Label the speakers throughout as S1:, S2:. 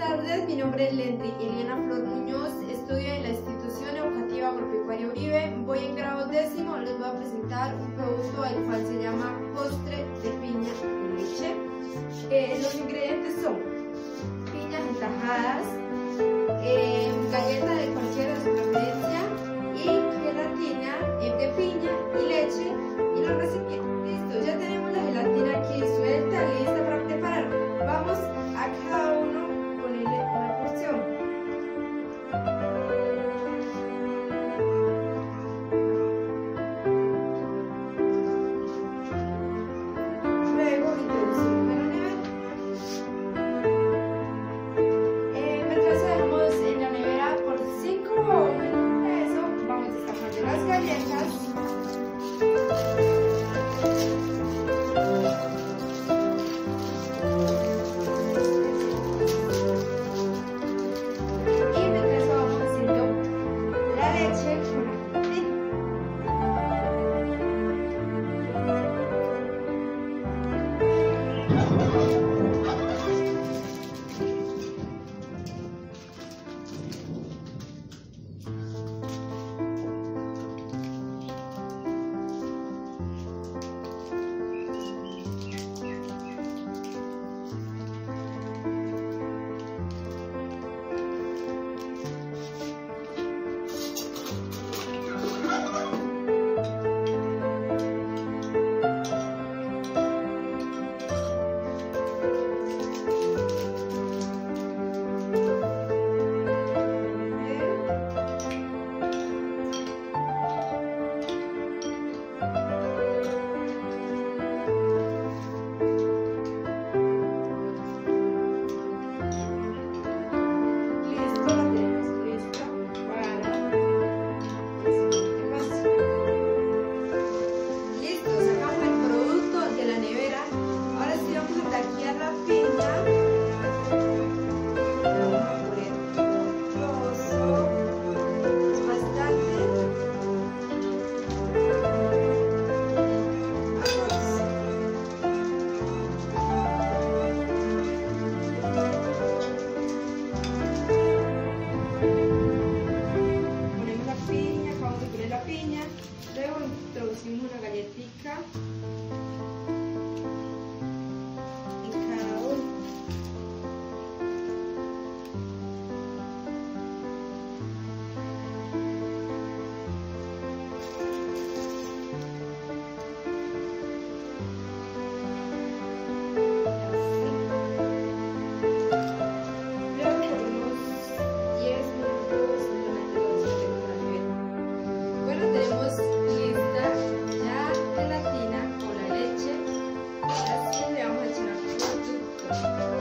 S1: tardes, mi nombre es Lendry Eliana Flor Muñoz, estudio en la institución educativa agropecuaria Uribe, voy en grado 10º, les voy a presentar un producto el cual se llama postre de piña con leche. Los ingredientes son piñas en tajadas, galleta de cualquiera de su preferencia y gelatina de piña y leche y los recipientes. Listo, ya tenemos la gelatina aquí suelta, lista para preparar. Vamos a cada uno ponerle una porción. Luego introducimos en la nevera. Mientras dejamos en la nevera por 5 minutos, eso, vamos destapando las galletas. Luego introducimos una galletita en cada uno. Luego ponemos 10 minutos simplemente lo deshacemos de la nevera. Bueno, tenemos lista la gelatina con la leche. Así le vamos a echar el producto.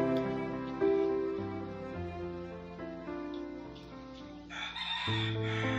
S1: Encima.